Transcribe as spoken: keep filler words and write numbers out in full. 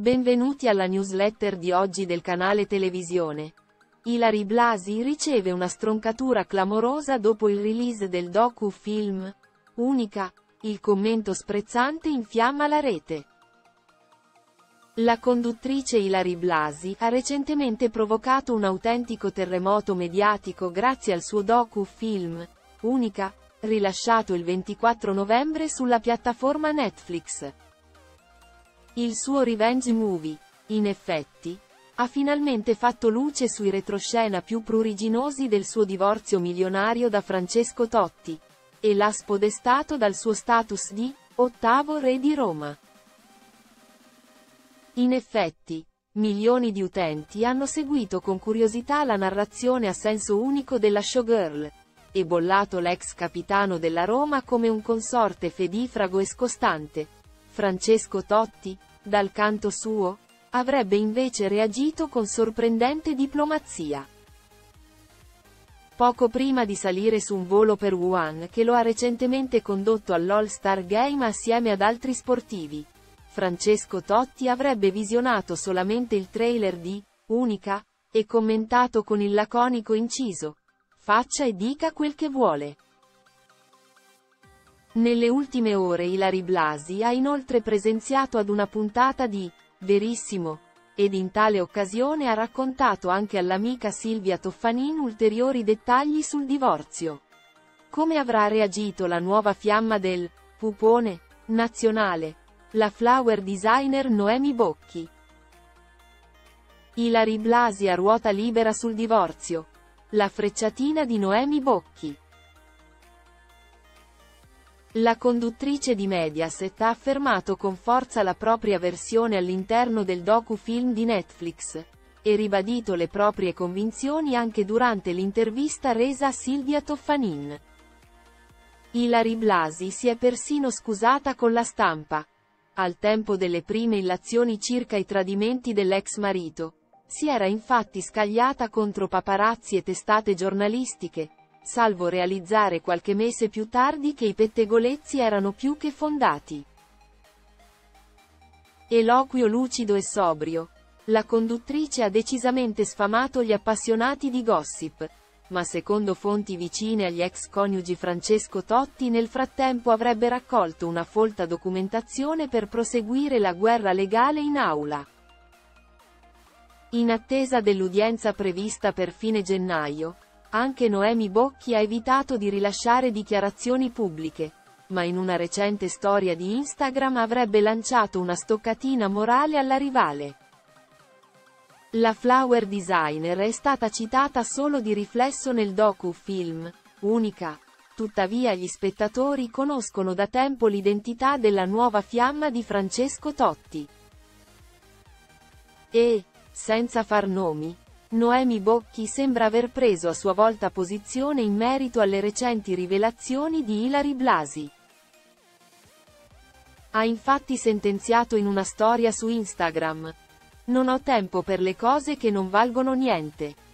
Benvenuti alla newsletter di oggi del canale Televisione. Ilary Blasi riceve una stroncatura clamorosa dopo il release del docu-film Unica. Il commento sprezzante infiamma la rete. La conduttrice Ilary Blasi ha recentemente provocato un autentico terremoto mediatico grazie al suo docu-film Unica, rilasciato il ventiquattro novembre sulla piattaforma Netflix. Il suo revenge movie, in effetti, ha finalmente fatto luce sui retroscena più pruriginosi del suo divorzio milionario da Francesco Totti, e l'ha spodestato dal suo status di ottavo re di Roma. In effetti, milioni di utenti hanno seguito con curiosità la narrazione a senso unico della showgirl, e bollato l'ex capitano della Roma come un consorte fedifrago e scostante. Francesco Totti, dal canto suo, avrebbe invece reagito con sorprendente diplomazia. Poco prima di salire su un volo per Wuhan che lo ha recentemente condotto all'All-Star Game assieme ad altri sportivi, Francesco Totti avrebbe visionato solamente il trailer di Unica, e commentato con il laconico inciso: "Faccia e dica quel che vuole". Nelle ultime ore Ilary Blasi ha inoltre presenziato ad una puntata di Verissimo, ed in tale occasione ha raccontato anche all'amica Silvia Toffanin ulteriori dettagli sul divorzio. Come avrà reagito la nuova fiamma del pupone nazionale? La flower designer Noemi Bocchi. Ilary Blasi a ruota libera sul divorzio. La frecciatina di Noemi Bocchi. La conduttrice di Mediaset ha affermato con forza la propria versione all'interno del docu-film di Netflix, e ribadito le proprie convinzioni anche durante l'intervista resa a Silvia Toffanin. Ilary Blasi si è persino scusata con la stampa. Al tempo delle prime illazioni circa i tradimenti dell'ex marito, si era infatti scagliata contro paparazzi e testate giornalistiche, salvo realizzare qualche mese più tardi che i pettegolezzi erano più che fondati. Eloquio lucido e sobrio, la conduttrice ha decisamente sfamato gli appassionati di gossip, ma secondo fonti vicine agli ex coniugi Francesco Totti nel frattempo avrebbe raccolto una folta documentazione per proseguire la guerra legale in aula. In attesa dell'udienza prevista per fine gennaio, anche Noemi Bocchi ha evitato di rilasciare dichiarazioni pubbliche, ma in una recente storia di Instagram avrebbe lanciato una stoccatina morale alla rivale. La flower designer è stata citata solo di riflesso nel docu-film Unica, tuttavia gli spettatori conoscono da tempo l'identità della nuova fiamma di Francesco Totti. E, senza far nomi, Noemi Bocchi sembra aver preso a sua volta posizione in merito alle recenti rivelazioni di Ilary Blasi. Ha infatti sentenziato in una storia su Instagram: "Non ho tempo per le cose che non valgono niente.